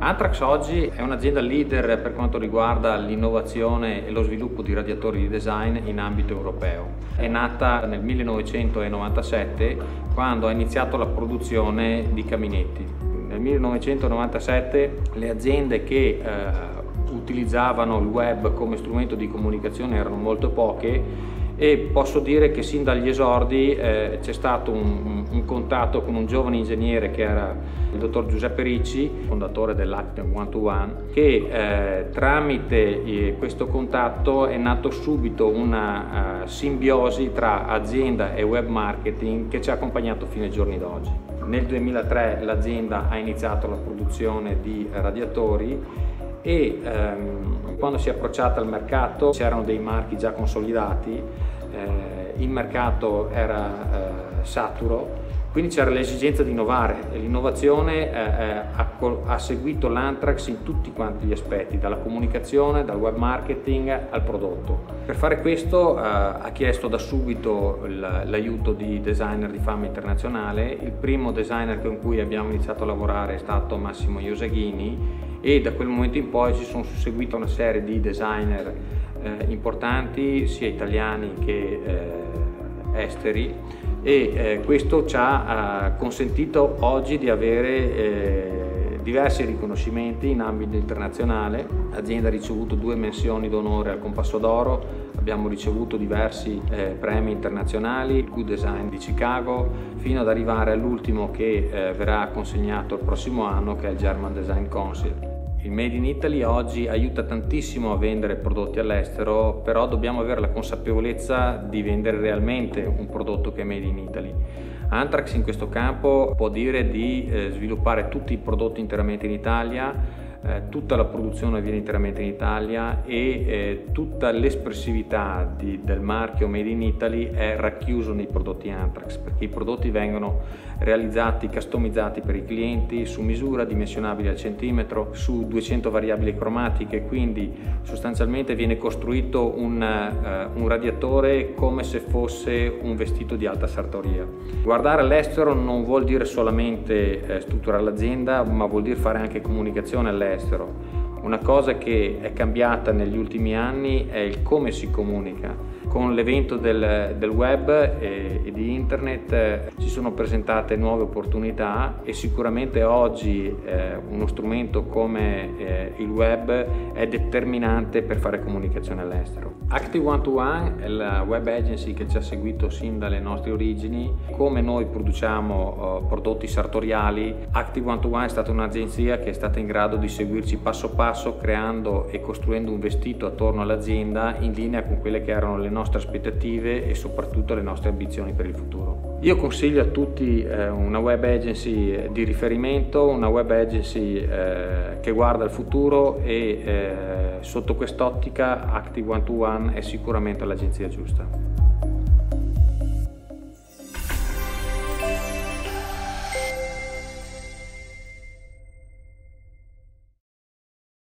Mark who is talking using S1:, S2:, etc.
S1: Anthrax oggi è un'azienda leader per quanto riguarda l'innovazione e lo sviluppo di radiatori di design in ambito europeo. È nata nel 1997 quando ha iniziato la produzione di caminetti. Nel 1997 le aziende che utilizzavano il web come strumento di comunicazione erano molto poche e posso dire che sin dagli esordi c'è stato un contatto con un giovane ingegnere che era il dottor Giuseppe Ricci, fondatore dell'Active One to One, che tramite questo contatto è nato subito una simbiosi tra azienda e web marketing che ci ha accompagnato fino ai giorni d'oggi. Nel 2003 l'azienda ha iniziato la produzione di radiatori e quando si è approcciata al mercato c'erano dei marchi già consolidati, il mercato era saturo, quindi c'era l'esigenza di innovare e l'innovazione ha seguito l'Anthrax in tutti quanti gli aspetti, dalla comunicazione, dal web marketing al prodotto. Per fare questo ha chiesto da subito l'aiuto di designer di fama internazionale. Il primo designer con cui abbiamo iniziato a lavorare è stato Massimo Iosaghini e da quel momento in poi si sono susseguita una serie di designer importanti, sia italiani che esteri, e questo ci ha consentito oggi di avere diversi riconoscimimenti in ambito internazionale. L'azienda ha ricevuto 2 menzioni d'onore al Compasso d'Oro, abbiamo ricevuto diversi premi internazionali, il Good Design di Chicago, fino ad arrivare all'ultimo che verrà consegnato il prossimo anno, che è il German Design Council. Il Made in Italy oggi aiuta tantissimo a vendere prodotti all'estero, però dobbiamo avere la consapevolezza di vendere realmente un prodotto che è Made in Italy. Anthrax in questo campo può dire di sviluppare tutti i prodotti interamente in Italia, tutta la produzione avviene interamente in Italia e tutta l'espressività del marchio Made in Italy è racchiuso nei prodotti Anthrax, perché i prodotti vengono realizzati, customizzati per i clienti su misura, dimensionabili al centimetro, su 200 variabili cromatiche, quindi sostanzialmente viene costruito un radiatore come se fosse un vestito di alta sartoria. Guardare all'estero non vuol dire solamente strutturare l'azienda, ma vuol dire fare anche comunicazione all'estero. Una cosa che è cambiata negli ultimi anni è il come si comunica. Con l'evento del web e di internet ci sono presentate nuove opportunità e sicuramente oggi uno strumento come il web è determinante per fare comunicazione all'estero. Active One to One è la web agency che ci ha seguito sin dalle nostre origini. Come noi produciamo prodotti sartoriali, Active One to One è stata un'agenzia che è stata in grado di seguirci passo passo, creando e costruendo un vestito attorno all'azienda in linea con quelle che erano le nostre aspettative e soprattutto le nostre ambizioni per il futuro. Io consiglio a tutti una web agency di riferimento, una web agency che guarda il futuro e sotto quest'ottica Active One to One è sicuramente l'agenzia giusta.